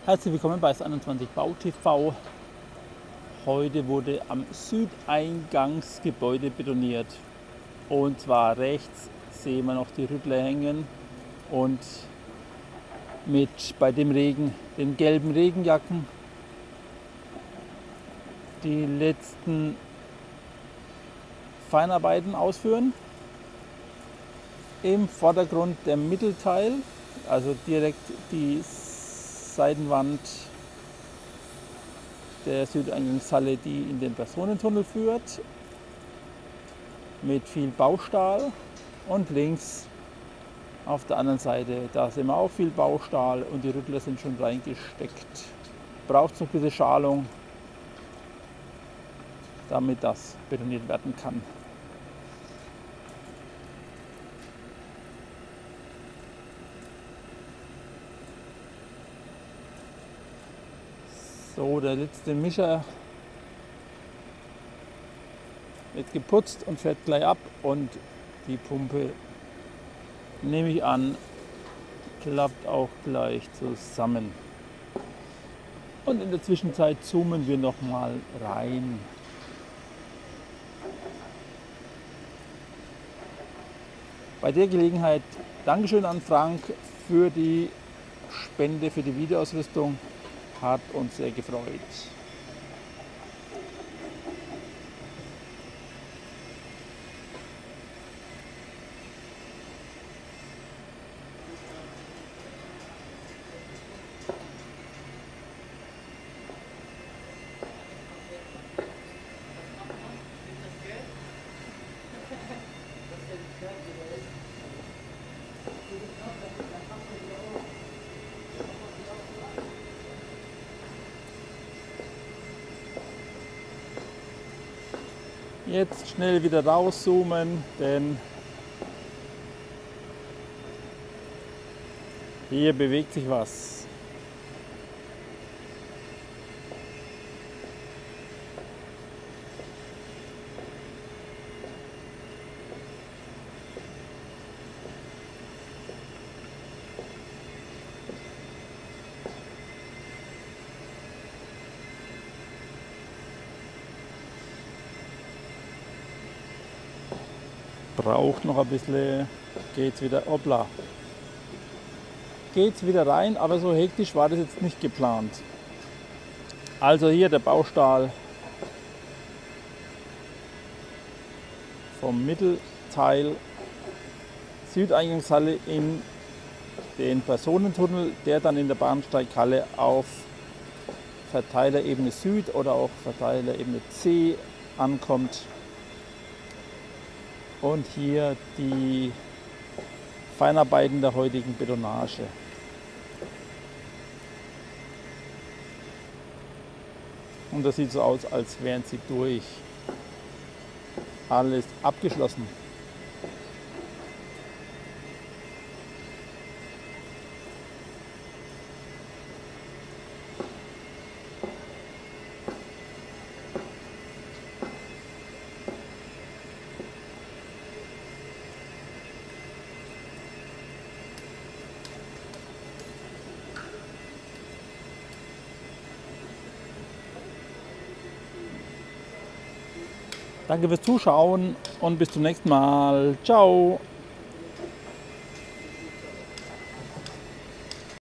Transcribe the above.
Herzlich willkommen bei S21 Bau TV. Heute wurde am Südeingangsgebäude betoniert. Und zwar rechts sehen wir noch die Rüttler hängen und mit bei dem Regen den gelben Regenjacken die letzten Feinarbeiten ausführen. Im Vordergrund der Mittelteil, also direkt die Seitenwand der Südeingangshalle, die in den Personentunnel führt, mit viel Baustahl, und links auf der anderen Seite, da sehen wir auch viel Baustahl und die Rüttler sind schon reingesteckt. Braucht es noch ein bisschen Schalung, damit das betoniert werden kann. So, der letzte Mischer wird geputzt und fährt gleich ab, und die Pumpe, nehme ich an, klappt auch gleich zusammen. Und in der Zwischenzeit zoomen wir noch mal rein. Bei der Gelegenheit Dankeschön an Frank für die Spende für die Videoausrüstung. Hat uns sehr gefreut. Jetzt schnell wieder rauszoomen, denn hier bewegt sich was. Braucht noch ein bisschen, geht's wieder, hoppla, geht's wieder rein, aber so hektisch war das jetzt nicht geplant. Also hier der Baustahl vom Mittelteil Südeingangshalle in den Personentunnel, der dann in der Bahnsteighalle auf Verteilerebene Süd oder auch Verteilerebene C ankommt. Und hier die Feinarbeiten der heutigen Betonage. Und das sieht so aus, als wären sie durch. Alles abgeschlossen. Danke fürs Zuschauen und bis zum nächsten Mal. Ciao!